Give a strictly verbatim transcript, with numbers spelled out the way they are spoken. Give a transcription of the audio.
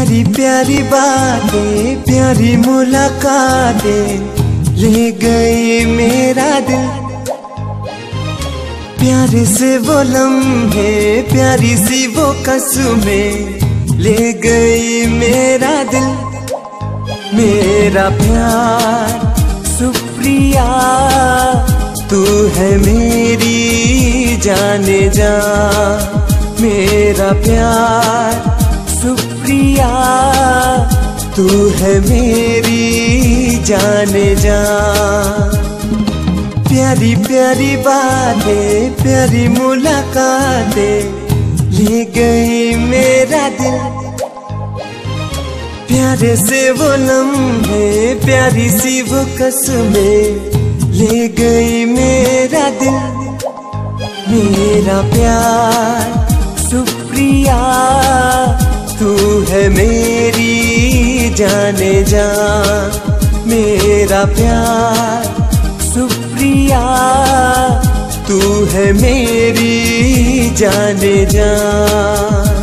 प्यारी प्यारी बातें, प्यारी मुलाकातें ले गई मेरा दिल। प्यारे से वो लम्हे, प्यारी सी वो कसमें ले गई मेरा दिल। मेरा प्यार सुप्रिया, तू है मेरी जाने जा। मेरा प्यार सुप्रिया, तू है मेरी जाने जा। प्यारी प्यारी बातें, प्यारी मुलाकातें ले गई मेरा दिल। प्यारे से वो लम्हे, प्यारी सी वो कसमें ले गई मेरा दिल। मेरा प्यार सुप्रिया, तू है मेरी जाने जा। मेरा प्यार सुप्रिया, तू है मेरी जाने जा।